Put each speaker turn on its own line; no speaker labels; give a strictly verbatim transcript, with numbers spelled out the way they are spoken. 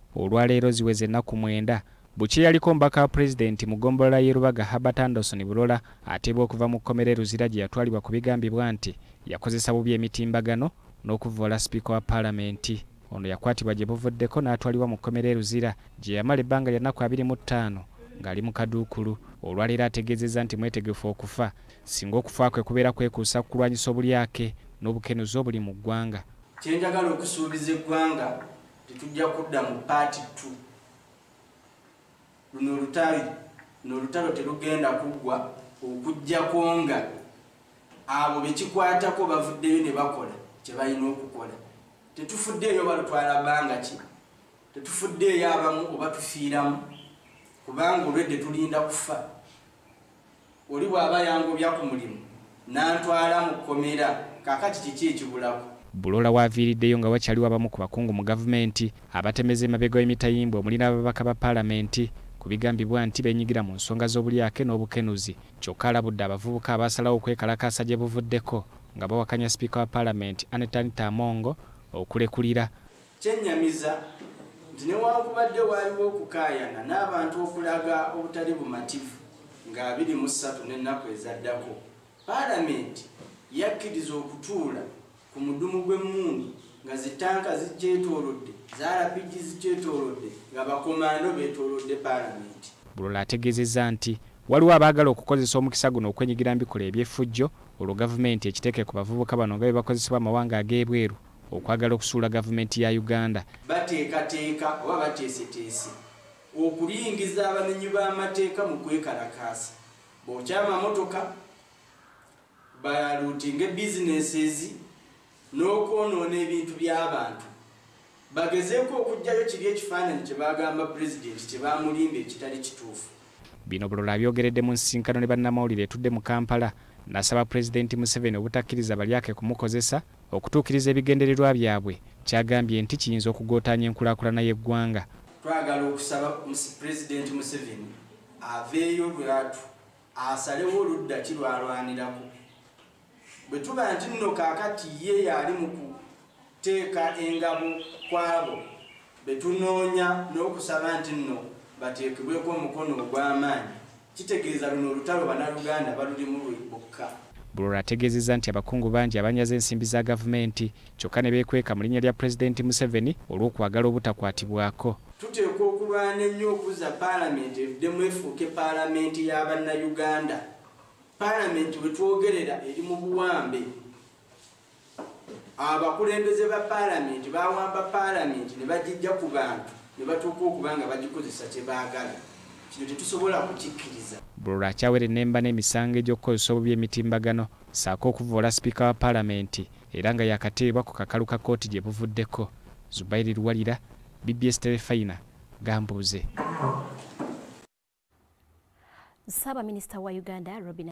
olwaleero ziweze ennaku mwenda Buchi yaliko mbaka wa President mu ggombolola y'e Rubaga Herbert Anderson Bulola ateebwa okuva mu kkomera Luzira gye yatwalibwa ku bigambibwa nti yakozesa bubi emitimbagano n'okuvoola sipiika wa Paalamenti. Ono yakwatibwa gye buvuddeko n'atwalibwa mu kkomera Luzira gye yamala ebbanga lya nnaku abiri mu ttaano ng'ali mu kaduukulu. Olwaleero ategeezezza nti mwetegefu okufa singa okufa kwe kubeera kwekuusa kulwanyisa obulyake n'obukenuzi obuli mu ggwanga.
Kye njagala okusuubiza eggwanga tetujja kudda mu paati two. Luno olutalo luno olutalo terugenda kuggwa okuggyako nga abo bekikwatako bavuddeyo ne bakola kye balina okukola. Tetufuddeeyo balutwala bbanga ki, tetufuddeeyo abamu oba tufiiramu kubanga olwedde tulinda kufa. Oli bw'aba yangobya ku mulimu n'antwala mu kkomera kaakati kiki ekibulako.
Bulola waaviiriddeyo nga wakyaliwo abamu ku bakungu mu gavumenti abatemeza emabega w'emitayimbwa omuli n'ababaka ba Paalamenti ku bigambibwa nti beenyigira mu nsonga z'obulyake n'obukenuzi. Kyokka alabudde abavubuka abaasalawo okwekalakaasa gye buvuddeko nga bawakanya sipiika wa Paalamenti Anita Amongo okulekulira.
Kyennyamiza nti newankubadde waaliwo okukaayana n'abantu okulaga obutali bumativu nga abiri mu ssatu n'ennaku ezaddako, Paalamenti yakkiriza okutuula ku mudumu gw'emmundu nga zitanka zikyetoolodde, za R P G zikyetoolodde, nga bakomando beetoolodde Paalamenti.
Bulola ategeezezza nti waliwo abaagala okukozesa omukisa guno okwenyigira mbikola eby'effujjo olwo gavumenti ekiteeke ku bavubuka bano nga bwe bakozesebwa amawanga ag'ebweru okwagala okusuula gavumenti ya Uganda.
Bateekateeka oba bateeseteese okulingiza abamenyi b'amateeka mu kwekalakaasa. Bw'okyama motoka baluutinga bizineses n'okwonoona ebintu by'abantu. Bagezeeko okuggyayo kiri ekifaananyi kye bagamba pulezidenti kye bamulimba ekitali kituufu.
Bino Bulola abyogeredde mu nsisinkano ne bannamawulire etudde mu Kampala n'asaba Pulezidenti Museveni obutakkiriza balyake kumukozesa okutuukiriza ebigendererwa byabwe. Kyagambye nti kiyinza okugootaanya enkulaakulana y'eggwanga.
Twagala okusaba Pulezidenti Museveni aveeyo lwatu asalewo oludda ki lwalwanirako. Bwe tuba nti nno kaakati ye yali mu kuteeka engabo kwabo betunoonya n'okusaba nti nno bateekebweko omukono ogw'amaanyi, kitegeeza luno olutalo bannayuganda balulimu bokka.
Bulola ategeezezza nti abakungu bangi abanyaze ensimbi za gavumenti kyokka ne beekweka mu linnya lya Pulezidenti Museveni olw'okwagala obutakwatibwako.
Tuteekwa okulwana ennyo okuzza Paalamenti evuddemu efuuke Paalamenti y'Abannayuganda. Paalamenti we twogerera eri mu buwambe. Abakulembeze ba Paalamenti bawamba Paalamenti ne bagijja ku bantu ne batuuka okuba nga bagikozesa kye baagala. Kino tetusobola kukikkiriza.
Bulola akyawera ennemba n'emisango egy'okukozesa obubi emitimbagano ssaako okuvoola sipiika wa Paalamenti era nga yakateebwa ku kakalu ka kkooti gye buvuddeko. Zubairi Luwalira, B B S Telefayina, Gambuuze.
Ssaabaminisita wa Uganda Robin